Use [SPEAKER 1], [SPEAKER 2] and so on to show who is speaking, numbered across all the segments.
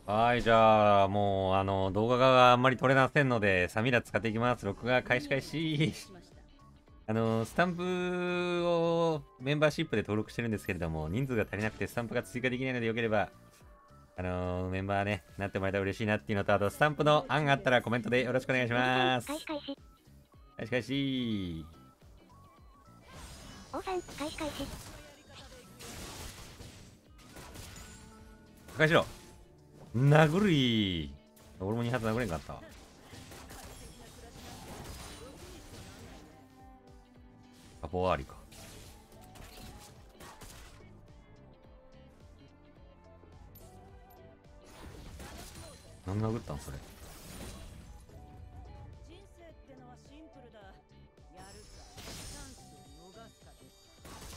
[SPEAKER 1] はい、じゃあ、もう、動画があんまり撮れませんので、サミラ使っていきます。録画開始開始。スタンプをメンバーシップで登録してるんですけれども、人数が足りなくてスタンプが追加できないのでよければ、メンバーね、なってもらえたら嬉しいなっていうのと、あと、スタンプの案があったらコメントでよろしくお願いします。
[SPEAKER 2] 開始開始。
[SPEAKER 1] 開始開始。
[SPEAKER 2] 王さん、開始開始。
[SPEAKER 1] 破壊しろ。殴るい。俺も2発殴れんかったわ。サポワーリか。何殴ったんそれ。
[SPEAKER 3] 人生ってのはシンプルだ。やるかチャンスを逃すかです。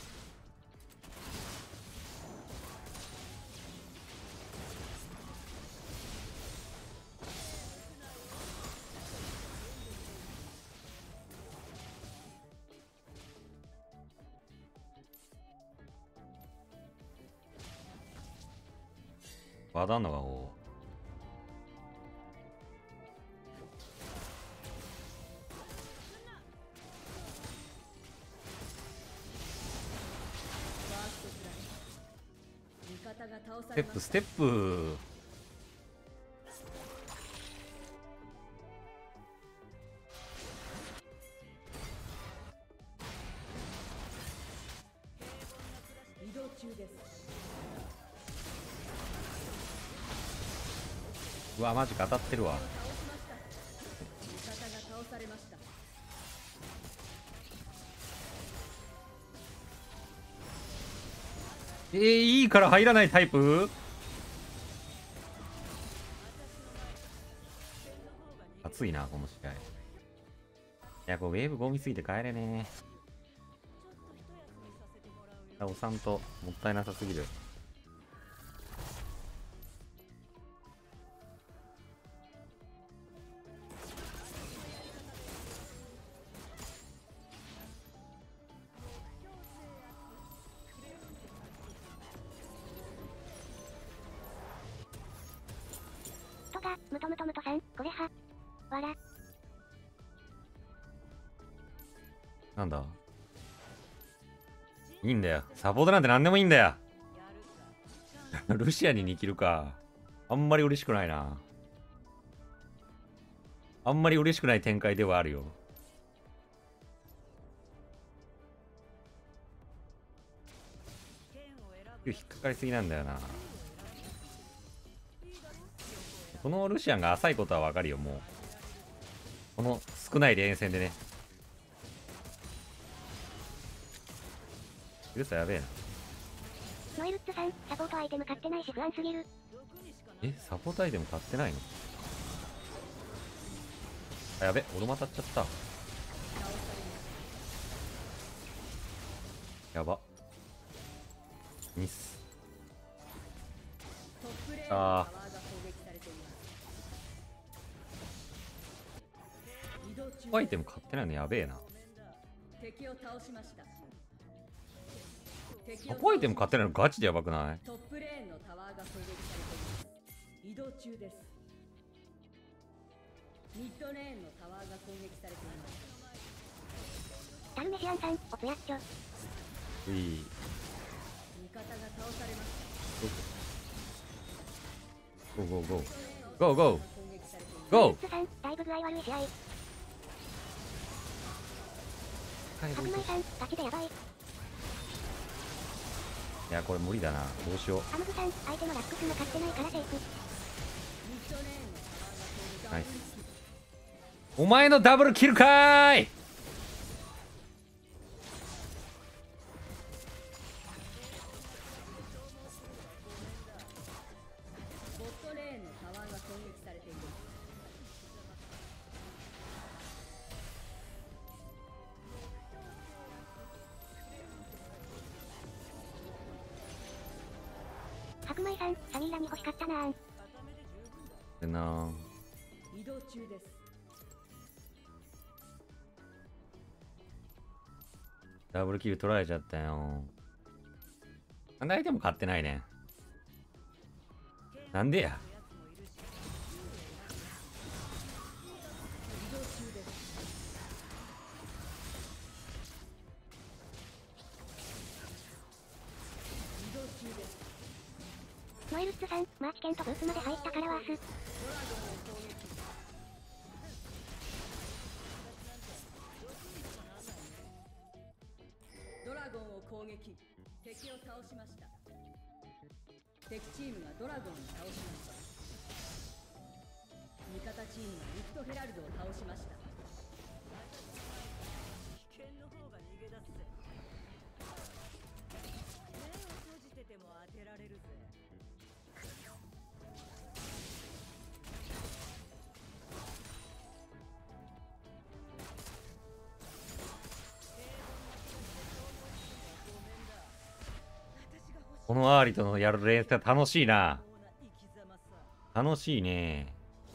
[SPEAKER 1] バダンのがおう。ステップステップ。
[SPEAKER 3] 移動中です。
[SPEAKER 1] うわマジか当たってるわ。
[SPEAKER 3] 味方が倒されました。
[SPEAKER 1] いいから入らないタイプ。熱いなこの試合。いやこうウェーブゴミすぎて帰れねえ。おさんともったいなさすぎる。
[SPEAKER 2] とが、ムトムトムトさん、これは。わら。
[SPEAKER 1] なんだいいんだよ。サポートなんて何でもいいんだよ。ルシアに2キルか。あんまり嬉しくないな。あんまり嬉しくない展開ではあるよ。引っかかりすぎなんだよな。このルシアンが浅いことはわかるよ、もう。この少ない連戦でね。ルサやべえな。
[SPEAKER 2] ノエルッツさん、サポートアイテム買ってないし不安すぎる。
[SPEAKER 1] サポートアイテム買ってないの？あ、やべ、俺も当たっちゃった。やば。ミス。あー。アイテム買ってないのやべえな。
[SPEAKER 3] 敵を倒しました。
[SPEAKER 1] サポアイテム買ってないのガチでやばくない？
[SPEAKER 3] トップレーンのタワーが攻撃されています。移動中です。ミッドレーンのタワーが攻撃されています。
[SPEAKER 2] ダルメシアンさん、おつやっちょ。
[SPEAKER 1] いい。
[SPEAKER 3] 味方が倒されました。
[SPEAKER 1] ゴーゴーゴー。ゴーゴーゴー。
[SPEAKER 2] ルッツさん、だいぶ具合悪い試合。白米さん、ガチでやばい。
[SPEAKER 1] いや、これ無理だな。どうしよう。
[SPEAKER 2] アムグさん、相手のラックスも買ってないからセーフ。
[SPEAKER 1] ナイス。お前のダブルキルかーい。
[SPEAKER 3] ボットレーンのタワーが攻撃されている。
[SPEAKER 2] 白米さん、サミーラに欲しかったなーん。
[SPEAKER 1] でな
[SPEAKER 3] 移動中です。
[SPEAKER 1] ダブルキル取られちゃったよ。なんで相手も買ってないねん。なんでや。
[SPEAKER 2] イルッツさん、マーチ券とブースまで入ったからワース。
[SPEAKER 3] ドラゴンを攻撃。敵を倒しました。敵チームがドラゴンを倒しました。味方チームがリフトヘラルドを倒しました。危険の方が逃げ出すぜ。目を閉じてても当てられるぜ。
[SPEAKER 1] このアーリとのやる連戦楽しいな。楽しいね。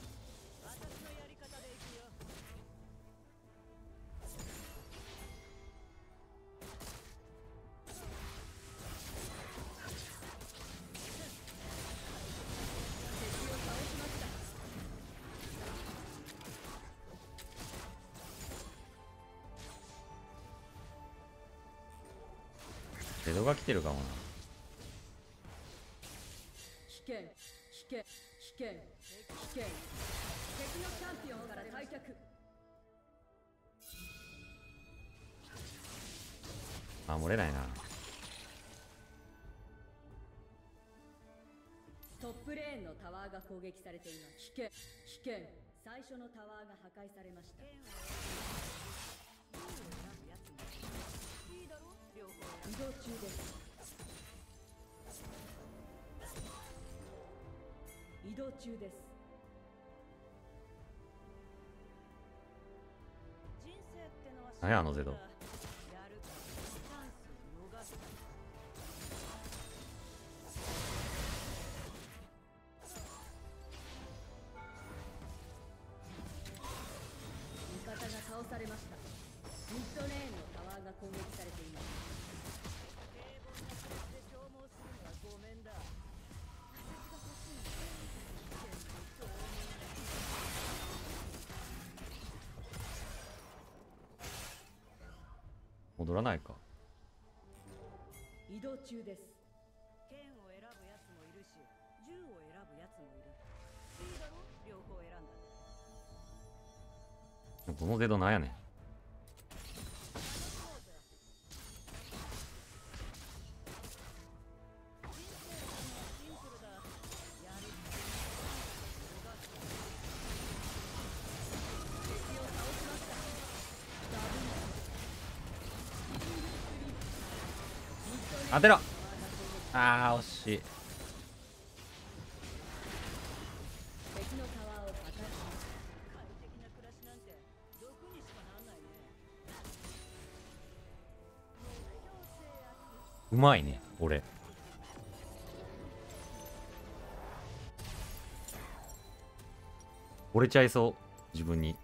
[SPEAKER 1] ゼドが来てるかもな。
[SPEAKER 3] 危険、危険、危険、危険。敵のチャンピオンから退却。
[SPEAKER 1] 守れないな。
[SPEAKER 3] トップレーンのタワーが攻撃されています。危険、危険。最初のタワーが破壊されました。移動中です。移動中です。
[SPEAKER 1] 何やあのゼド。
[SPEAKER 3] 味方が倒されました。ミッドレーンのタワーが攻撃されています。
[SPEAKER 1] 戻らないか。
[SPEAKER 3] 移動中です。剣を選ぶやつもいるし、銃を選ぶやつもいる。いいだろ、両方選んだ。
[SPEAKER 1] このゼドなんやねん。当てろ。あー惜しい。
[SPEAKER 3] 敵のタワーを破壊します。快適な暮らしなんて毒にしかなんないね。
[SPEAKER 1] うまいね俺。折れちゃいそう自分に。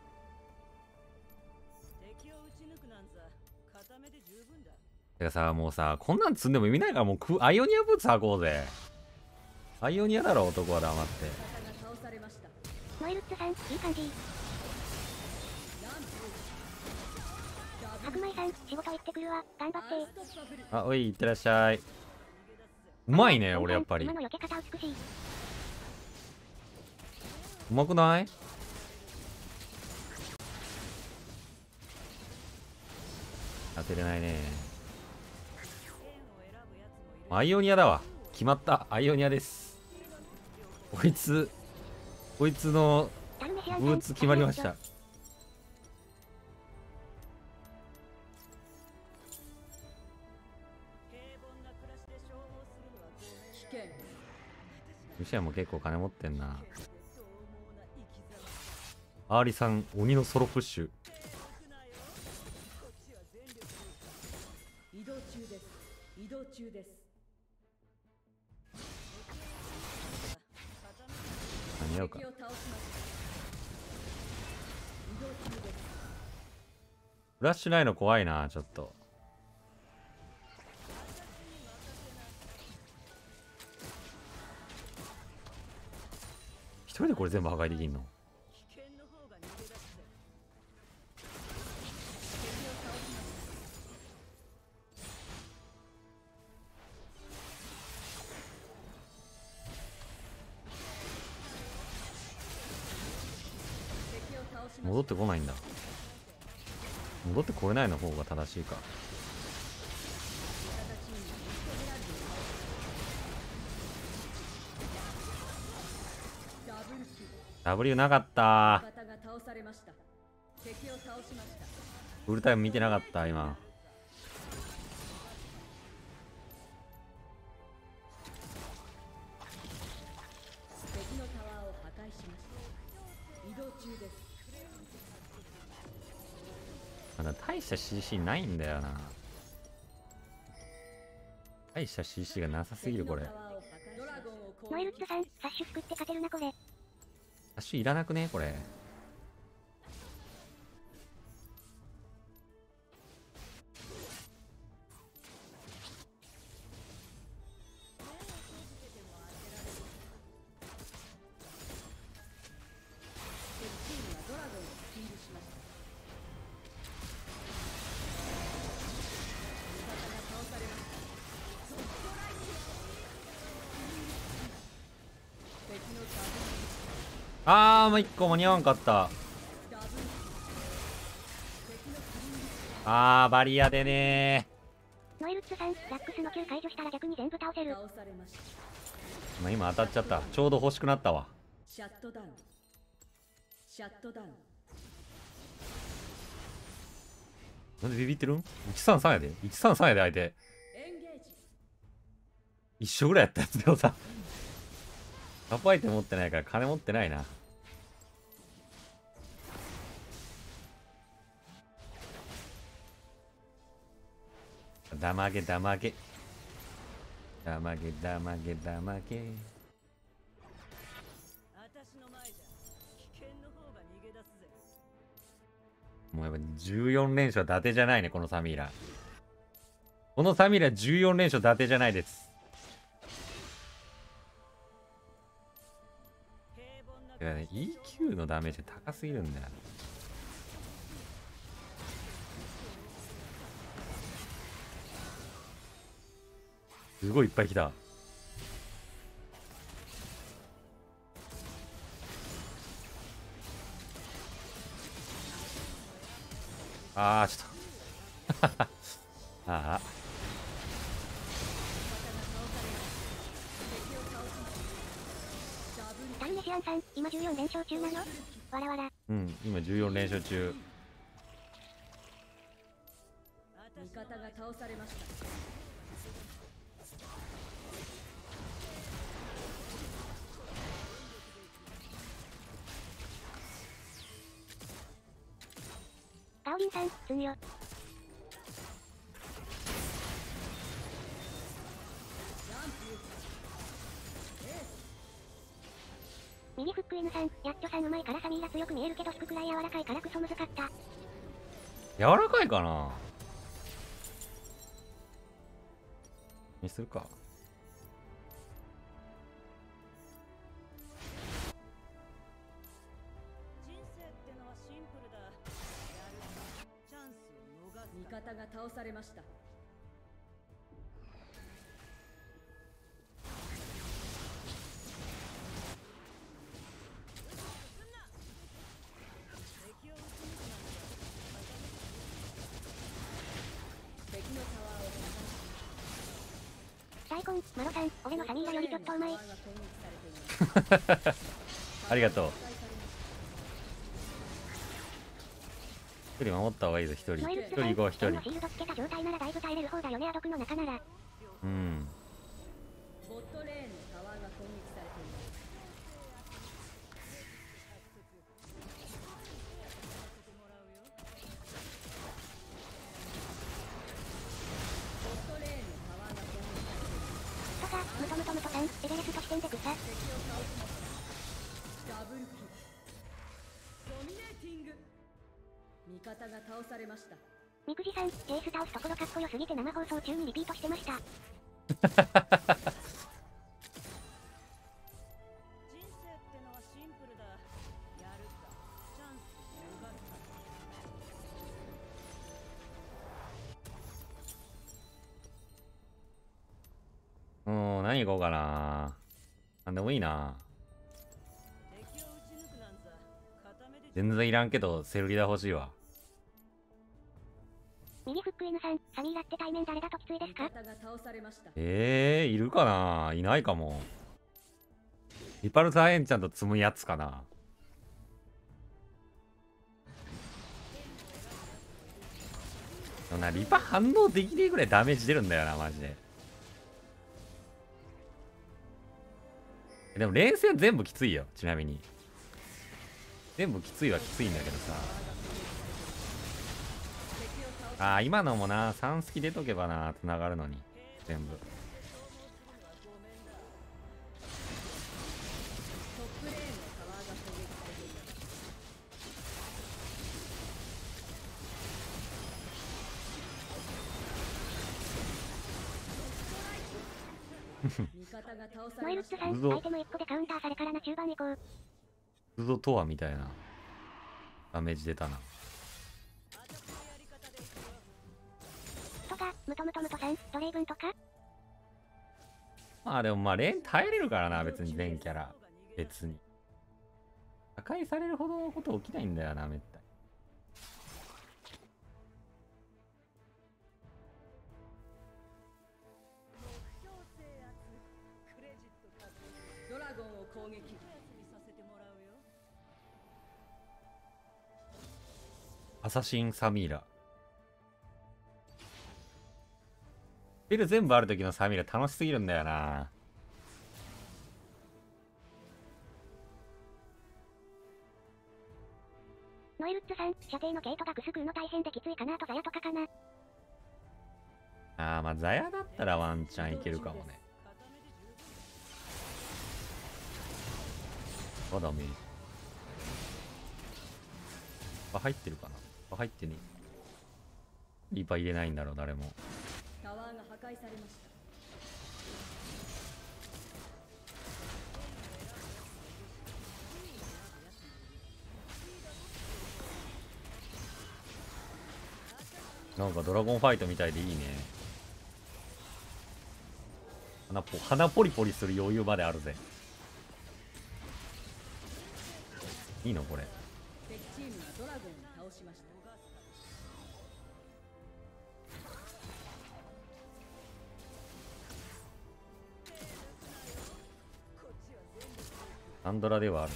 [SPEAKER 3] 敵を撃ち抜くなんざ片目で十分だ。
[SPEAKER 1] てかさ、もうさ、こんなん積んでも意味ないからもうアイオニアブーツ履こうぜ。アイオニアだろ男は黙って。
[SPEAKER 3] 味方が倒されました。
[SPEAKER 2] ノエルッツさん、いい感じ。白米さん、仕事行ってくるわ。頑張って。
[SPEAKER 1] あ、おい、いってらっしゃい。うまいね俺やっぱり。
[SPEAKER 2] 今の避け方美しい。
[SPEAKER 1] うまくない？当てれないね。アイオニアだわ。決まった。アイオニアです。こいつのブーツ決まりました。ミシアも結構金持ってんな。アーリさん鬼のソロプッシュ。
[SPEAKER 3] 移動中です。移動中です。
[SPEAKER 1] 何やるか。
[SPEAKER 3] 敵を倒しました。移動中です。
[SPEAKER 1] フラッシュないの怖いなちょっと。一人でこれ全部破壊できんの？
[SPEAKER 3] 危険の方が逃げ出すぜ。敵を倒しました。
[SPEAKER 1] 戻ってこないんだ。戻ってこれないの方が正しいか。W なかった。フルタイム見てなかった今。まだ大した CC ないんだよな。大した CC がなさすぎるこれ。
[SPEAKER 2] ノエルッツさん、サッシュ作って勝てるなこれ。
[SPEAKER 1] サッシュいらなくねこれ。もう一個間に合わんかった。バリアでね
[SPEAKER 2] ノエルッツさん、ラックスの9解除したら逆に全部倒せる。
[SPEAKER 1] まあ今当たっちゃった。ちょうど欲しくなったわ。
[SPEAKER 3] シャットダウン。シャットダウン。
[SPEAKER 1] なんでビビってるん ?133 やで。133やで相手。
[SPEAKER 3] エンゲージ。
[SPEAKER 1] 一緒ぐらいやったやつでもさ。カポアイテム持ってないから金持ってないな。だまげだまげ。だまげだまげだまげ。
[SPEAKER 3] 私の前じゃ危険の方が逃げ出すぜ。
[SPEAKER 1] もうやっぱ14連勝伊達じゃないねこのサミーラ。このサミーラ14連勝伊達じゃないです。いやね、EQ のダメージ高すぎるんだよ。すごいいっぱい来た。ちょっと
[SPEAKER 2] タルネシアンさん、今14連勝中なの？わらわら。
[SPEAKER 1] 今14連勝中。
[SPEAKER 3] 味方が倒されました。
[SPEAKER 2] ガオリンさん、積むよ。ミニフック N さん、やっとさんうまいからサミーラ強く見えるけど低くらい柔らかいからクソ難かった。
[SPEAKER 1] 柔らかいかなにするか。
[SPEAKER 3] 人生ってのはシンプルだ。やるチャンスを逃す。味方が倒されました。
[SPEAKER 2] 大根、マロさん、俺のサミーラよりちょっとうまい。
[SPEAKER 1] ありがとう。一人守った方がいいぞ、一人。一人行こう、一人。
[SPEAKER 2] シールドつけた状態ならだいぶ耐えれる方だよね、アドクの中なら。
[SPEAKER 3] ボットレーンのタワーが攻撃されています。
[SPEAKER 2] ムトムトムトさん、エベレスト視点で草。
[SPEAKER 3] ダブルキル。ドミネーティング。味方が倒されました。
[SPEAKER 2] みくじさん、ジェイス倒すところかっこよすぎて生放送中にリピートしてました。人生って
[SPEAKER 3] のはシンプルだ。やるか、チャンスを逃すか。
[SPEAKER 1] 何行こうかな。なんでもいいな。
[SPEAKER 3] 敵を撃ち抜くなんざ片目で
[SPEAKER 1] 全然いらんけど、セルリダ欲しいわ。
[SPEAKER 2] 右フック N さん、サミーラって対面誰だときついですか？
[SPEAKER 3] 味方が倒されました。
[SPEAKER 1] いるかな、いないかも。リパルサーエンチャント積むやつかな。でもな、リパ反応できねえぐらいダメージ出るんだよな、マジで。でも連戦全部きついよ、ちなみに。全部きついはきついんだけどさ。今のもな、3スキ出とけばな、繋がるのに。全部。
[SPEAKER 2] ノイルッツさん、アイテム1個でカウンターされからな、中盤行こう。
[SPEAKER 1] ウドとはみたいなダメージ出たな。
[SPEAKER 2] とか、ムトムトムトさん、ドレイブンとか。
[SPEAKER 1] まあでもまあレーン耐えれるからな、別に全キャラ。別に。破壊されるほどのこと起きないんだよな、めったに。
[SPEAKER 3] ドラゴンを攻撃させてもらうよ。
[SPEAKER 1] アサシン・サミーラ。スペル全部ある時のサミーラ楽しすぎるんだよな。
[SPEAKER 2] ノイルッツさん、射程のゲートがグス食うの大変できついかなとザヤとかかな。
[SPEAKER 1] まあザヤだったらワンチャンいけるかもね。ダメージ。入ってるかな、入ってねえ。リパ入れないんだろう、誰も。
[SPEAKER 3] タワーが破壊されました。
[SPEAKER 1] なんかドラゴンファイトみたいでいいね。鼻ポリポリする余裕まであるぜ。いいのこれ。
[SPEAKER 3] 敵チームがドラゴンを倒しました。
[SPEAKER 1] アンドラではある。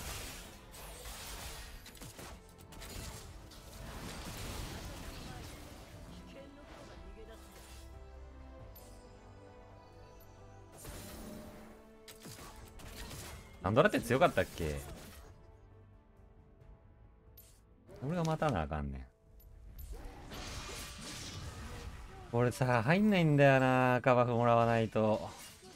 [SPEAKER 1] アンドラって強かったっけ？俺が待たなあかんねん。俺さ、入んないんだよな、カバフもらわないと。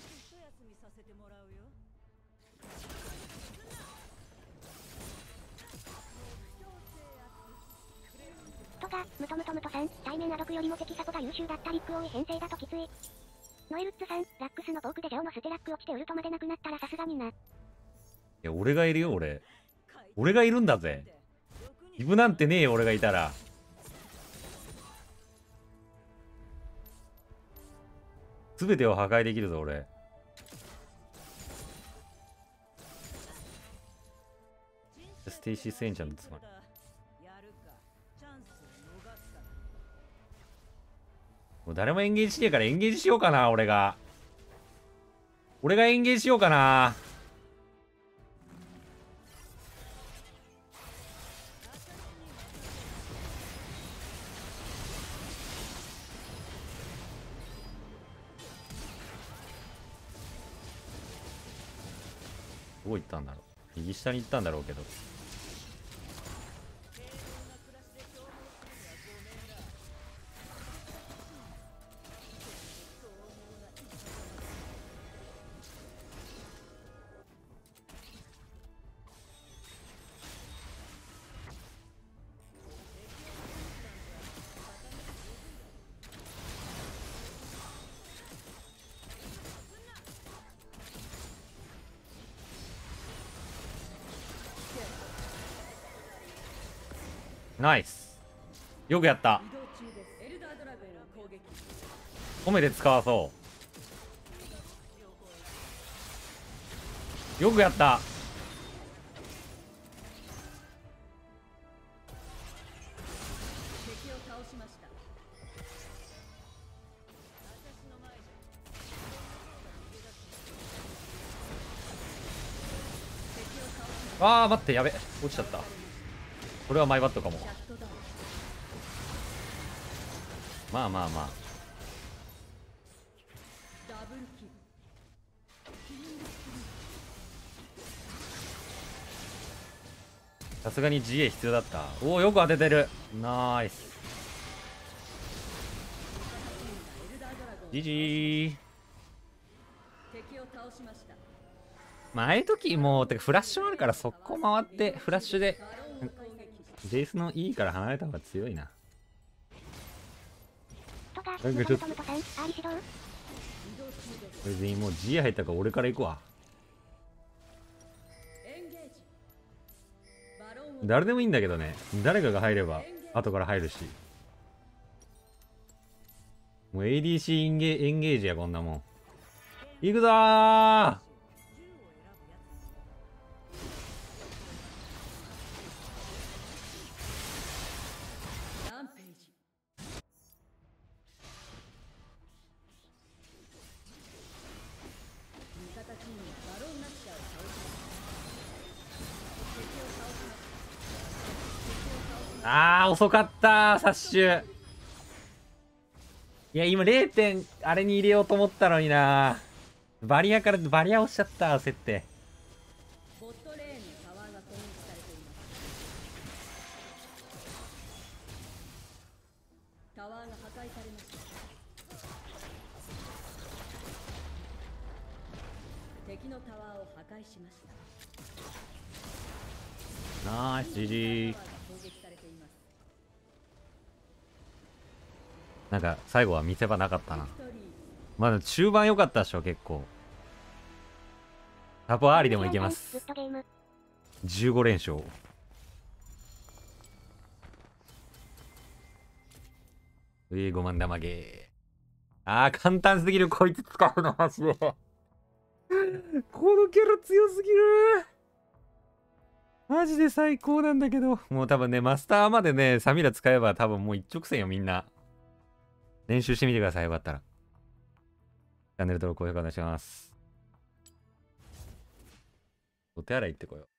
[SPEAKER 2] とか、ムトムトムトさん、対面アドクよりも敵サポが優秀だったリック多い編成だときつい。ノイルッツさん、ラックスのボークでジャオのステラック落ちてウルトまでなくなったらさすがにな。い
[SPEAKER 1] や、俺がいるよ、俺。俺がいるんだぜ。イブなんてねえよ、俺がいたら。全てを破壊できるぞ、俺。ステイシー・スエンちゃんのつまり。もう誰もエンゲージしねえからエンゲージしようかな、俺が。俺がエンゲージしようかな。どこ行ったんだろう。右下に行ったんだろうけど。ナイス。よくやった。褒めて使わそう。よくやった。 あー待って、やべ、落ちちゃった。これはマイバットかも。
[SPEAKER 3] シャットダウン。
[SPEAKER 1] まあまあまあ。
[SPEAKER 3] ダブルキル。
[SPEAKER 1] さすがに GA 必要だった。おお、よく当ててる。ナイス。
[SPEAKER 3] エルダードラゴン。
[SPEAKER 1] GG。
[SPEAKER 3] 敵を倒しました。
[SPEAKER 1] まあ、ああいう時もう、てかフラッシュもあるから速攻回って、フラッシュで、
[SPEAKER 3] バロンを攻撃。
[SPEAKER 1] ベースの E から離れた方が強いな。
[SPEAKER 2] とか、
[SPEAKER 1] なんかちょっと
[SPEAKER 2] ムトムトさん、アーリ指導。
[SPEAKER 3] 移動中です。
[SPEAKER 1] これでもう GA 入ったから俺から行くわ。
[SPEAKER 3] エンゲージ。バロンを
[SPEAKER 1] 誰でもいいんだけどね。誰かが入れば、後から入るし。もう ADC エンゲージや、こんなもん。行くぞー。
[SPEAKER 3] ランページ。味方チームはバロンナッシャーを倒しました。敵を倒しました。
[SPEAKER 1] あー、遅かったー、サッシュ。いや、今0点、あれに入れようと思ったのにな。バリアからバリア押しちゃった、焦って。
[SPEAKER 3] ボットレーンのタワーが攻撃されています。タワーが破壊されました。敵のタワーを破壊しました。
[SPEAKER 1] ナイス、GG。
[SPEAKER 3] タワーが攻撃されています。
[SPEAKER 1] なんか、最後は見せ場なかったな。
[SPEAKER 3] ビクトリー。
[SPEAKER 1] まだ中盤良かったっしょ、結構。タポアーリでもいけま
[SPEAKER 2] グ
[SPEAKER 1] す
[SPEAKER 2] ッ。ドゲーム。
[SPEAKER 1] 15連勝。5万玉ゲー。あー、簡単すぎる、こいつ使うの、マジで。このキャラ強すぎる。マジで最高なんだけど。もう多分ね、マスターまでね、サミラ使えば多分もう一直線よ、みんな。練習してみてください、よかったら。チャンネル登録、高評価お願いします。お手洗い行ってこよう。